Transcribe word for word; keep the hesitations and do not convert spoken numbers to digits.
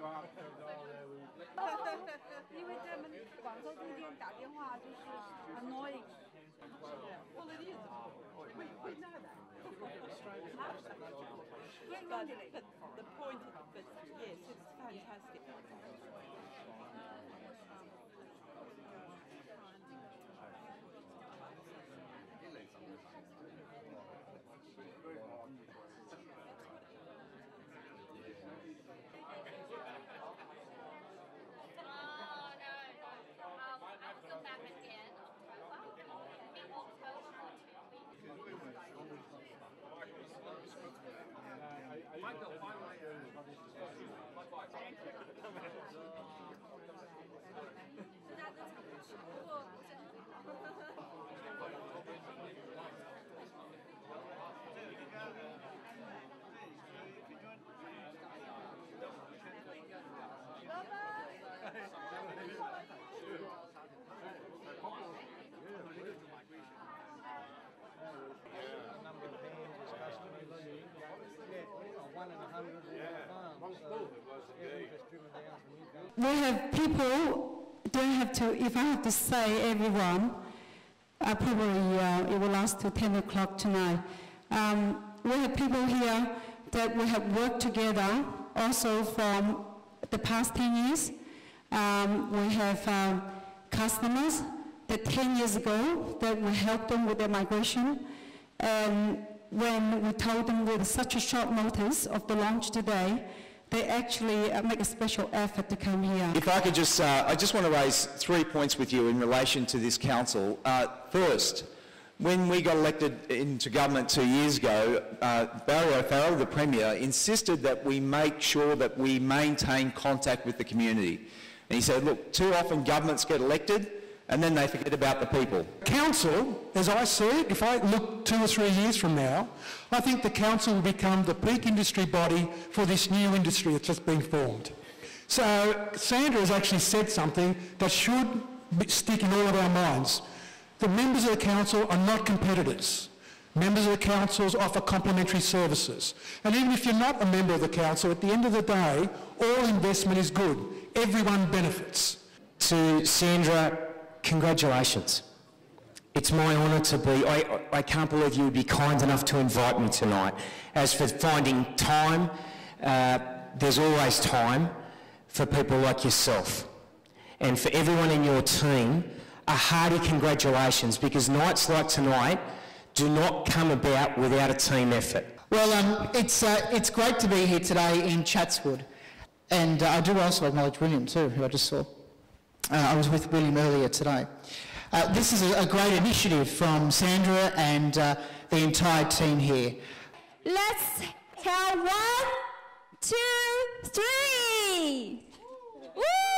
因为他们广州中间打电话就是 annoying。过了日子会会那的。But the point, but yes, it's fantastic. We have people, don't have to, if I have to say everyone, uh, probably uh, it will last till ten o'clock tonight. Um, we have people here that we have worked together also from the past ten years. Um, we have um, customers that ten years ago that we helped them with their migration. And when we told them with such a short notice of the launch today, they actually uh, make a special effort to come here. If I could just, uh, I just want to raise three points with you in relation to this council. Uh, first, when we got elected into government two years ago, uh, Barry O'Farrell, the Premier, insisted that we make sure that we maintain contact with the community. And he said, look, too often governments get elected and then they forget about the people. Council, as I see it, if I look two or three years from now, I think the council will become the peak industry body for this new industry that's just being formed. So Sandra has actually said something that should stick in all of our minds. The members of the council are not competitors. Members of the councils offer complementary services. And even if you're not a member of the council, at the end of the day, all investment is good. Everyone benefits. To Sandra, congratulations. It's my honour to be, I, I can't believe you would be kind enough to invite me tonight. As for finding time, uh, there's always time for people like yourself. And for everyone in your team, a hearty congratulations, because nights like tonight do not come about without a team effort. Well, um, it's, uh, it's great to be here today in Chatswood. And uh, I do also acknowledge William too, who I just saw. Uh, I was with William earlier today. Uh, this is a, a great initiative from Sandra and uh, the entire team here. Let's have one, two, three. Woo!